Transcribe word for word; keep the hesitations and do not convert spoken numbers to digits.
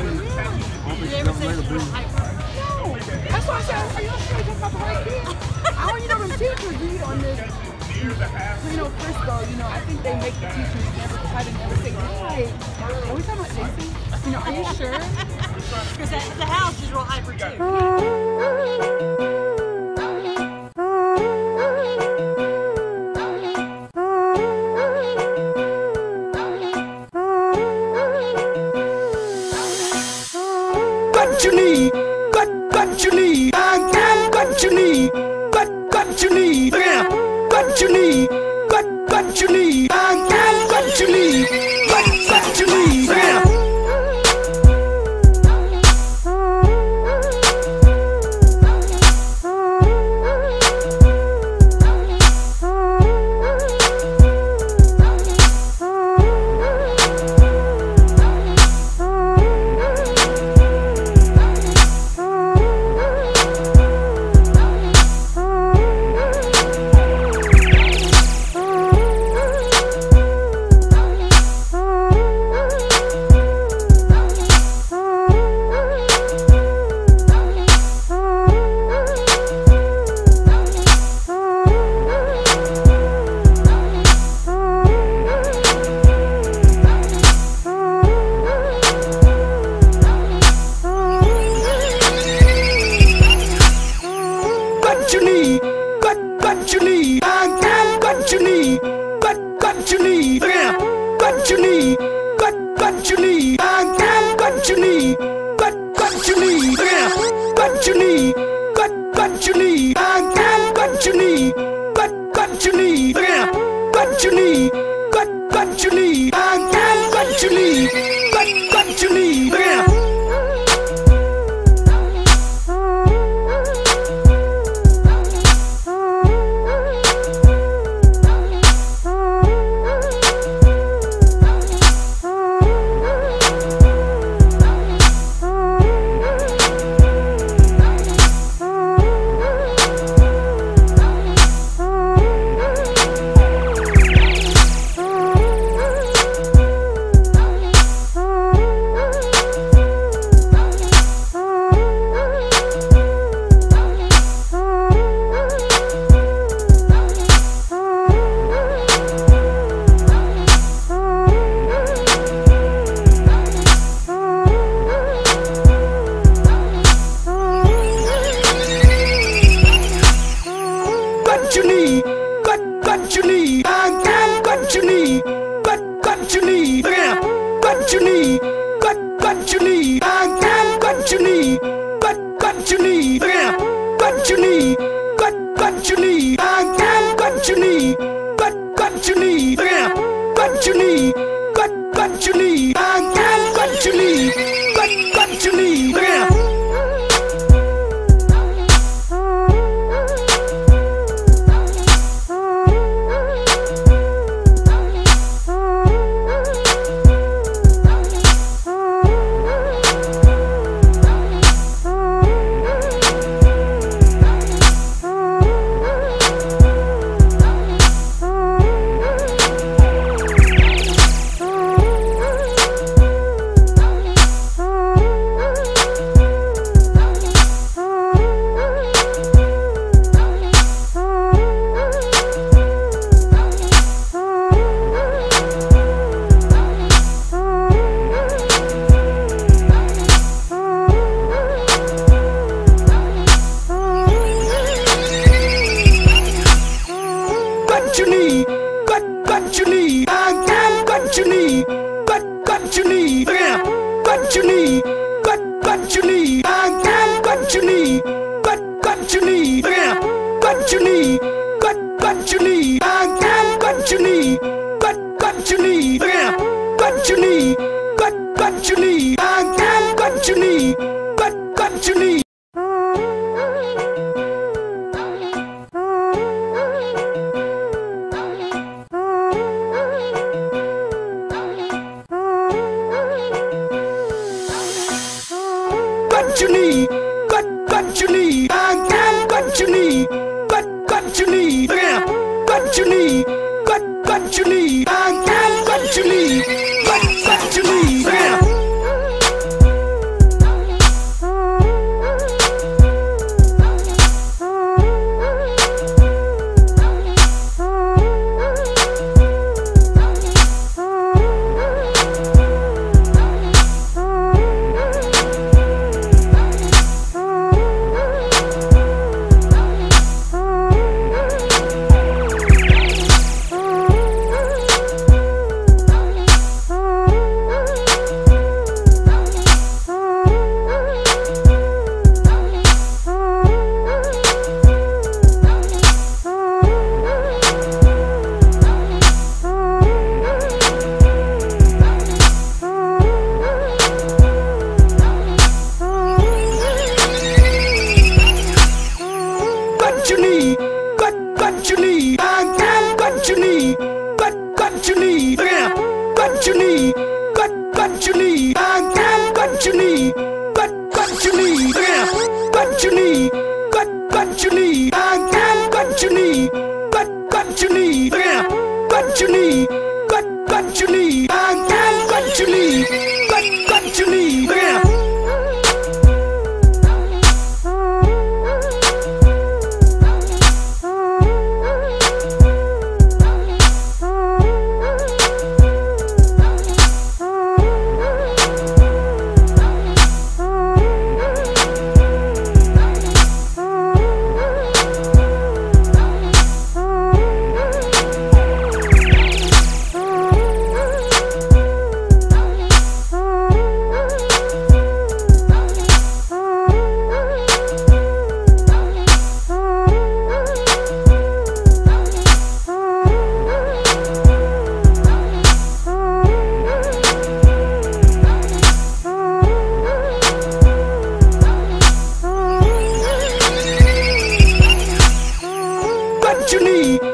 You ever say it's real hype? No. That's why I said, are you not sure about the right kid? I want you know them teachers read on this. You know, Frisco, you know, I think they make the teachers never try to never say, right. Are we talking about Jason? You know, are you sure? Because the house is real hyper too. What you need, what, what you need, I got what you need, what, what you need, yeah. What you need, what, what you need, I got what you need, what, what you need, yeah. What you need, what, what you need, I got what you need, what, what you need, yeah. What you need, what, what you need, I got what you need, what, what you need, yeah. What you need, what, what you need, I got what you need, what, what you need, yeah. What you need, what, what you need, I got what you need, what, what you need, yeah. What you need, what, what you need, I got what you need, what, what you need, yeah. What you need, what, what you need, I got what you need, what, what you need, yeah. What you need, what, what you need, I got what you need, what, what you need, yeah. What you need, what, what you need, I got what you need, what, what you need, yeah. What you need, what, what you need, I got what you need, what, what you need, yeah. What you need, what, what you need, I got what you need, what, what you need, yeah. What you need, what, what you need, I got what you need, what, what you need. need.